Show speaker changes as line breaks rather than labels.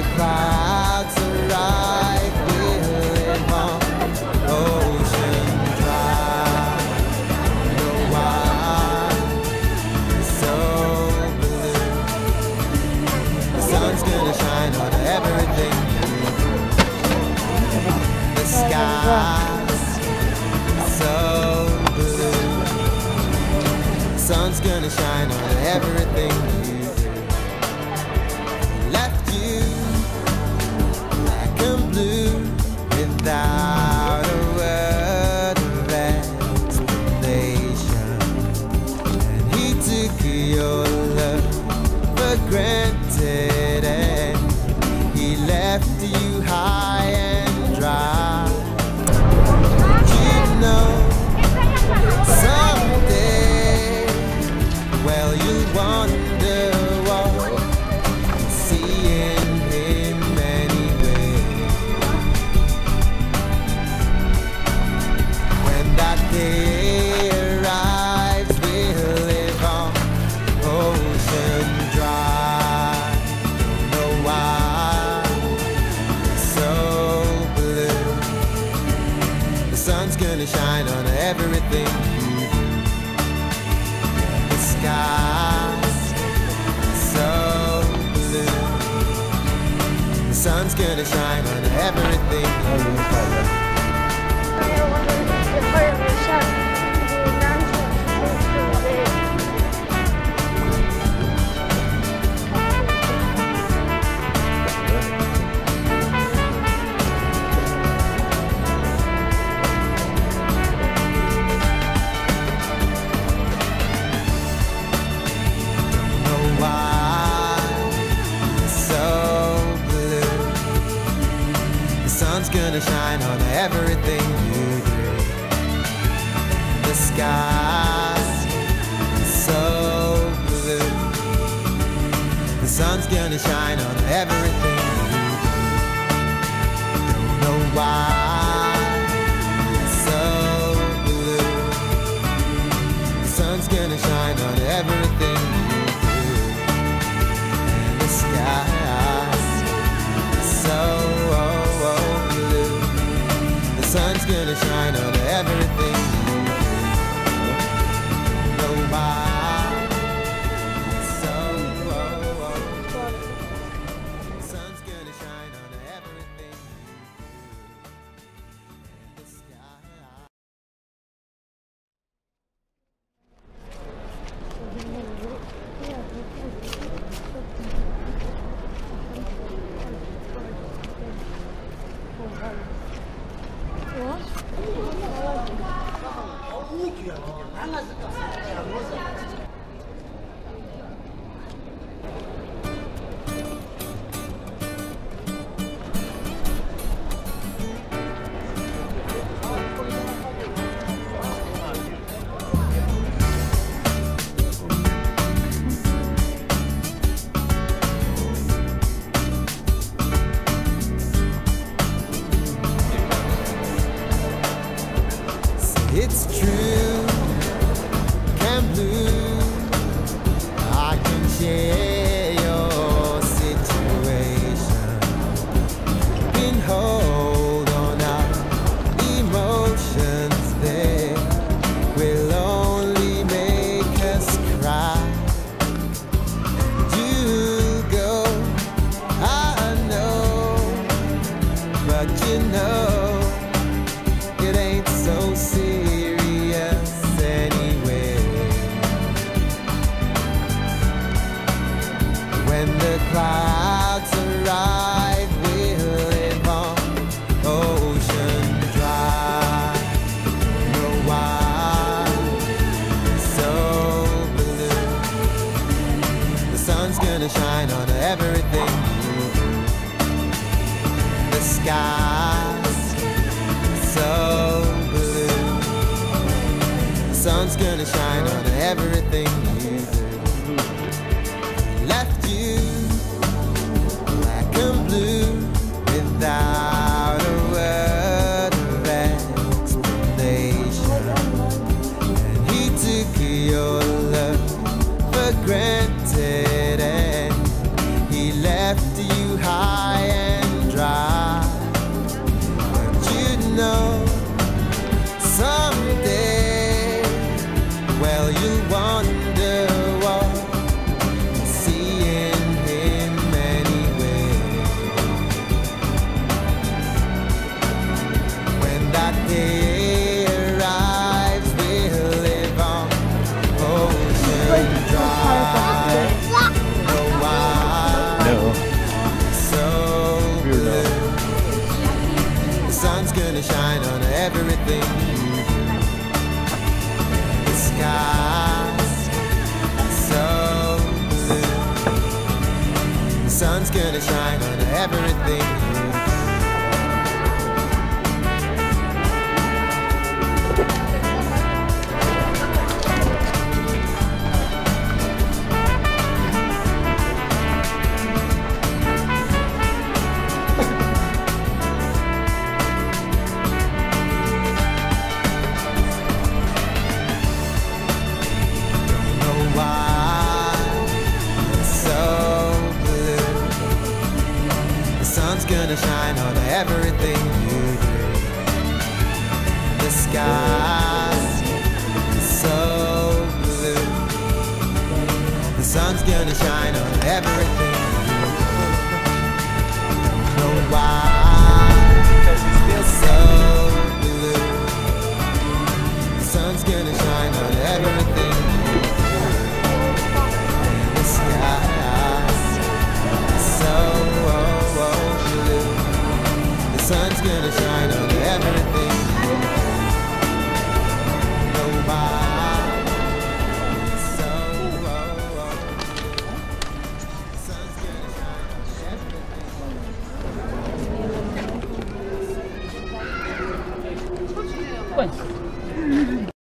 the clouds arrive, we'll live on ocean drive. No wine is so blue. The sun's gonna shine on everything new. The sky's so blue. The sun's gonna shine on everything new. Left you black and blue without a word of explanation, and he took your love for granted, and he left you high and dry. You know, someday, well, you'll wonder what seeing him anyway. When that day arrives, we'll live on ocean drive. Don't know why it's so blue. The sun's gonna shine on everything you do. The sky's so blue. The sun's gonna shine on everything you do. Sun's gonna shine on everything you do. The sky's so blue. The sun's gonna shine on everything you do. Don't know why it's so blue. The sun's gonna shine on everything you do. And the sky's so the sun's gonna shine on everything you do. Know why it's so the sun's gonna shine on everything you do. The sky. It's true, can blue, I can share your situation. Can hold on our emotions, they will only make us cry. And you go, I know, but you know, it ain't so serious anyway. When the clouds arrive, we'll live on ocean drive. No wine so blue. The sun's gonna shine on everything you do. The sky's so blue. The sun's gonna shine on everything you do. Left you black and blue without a word of explanation, and he took your love for granted, and he left you high gonna shine on everything you do. The sky's so blue. The sun's gonna shine on everything you do. Gonna shine on everything you do. The sky's so blue. The sun's gonna shine on everything you do. Don't know why, because it's still so blue. The sun's gonna shine on everything you do. The sky's so the sun's gonna shine on everything. Nobody so the sun's gonna shine on everything.
Quanto?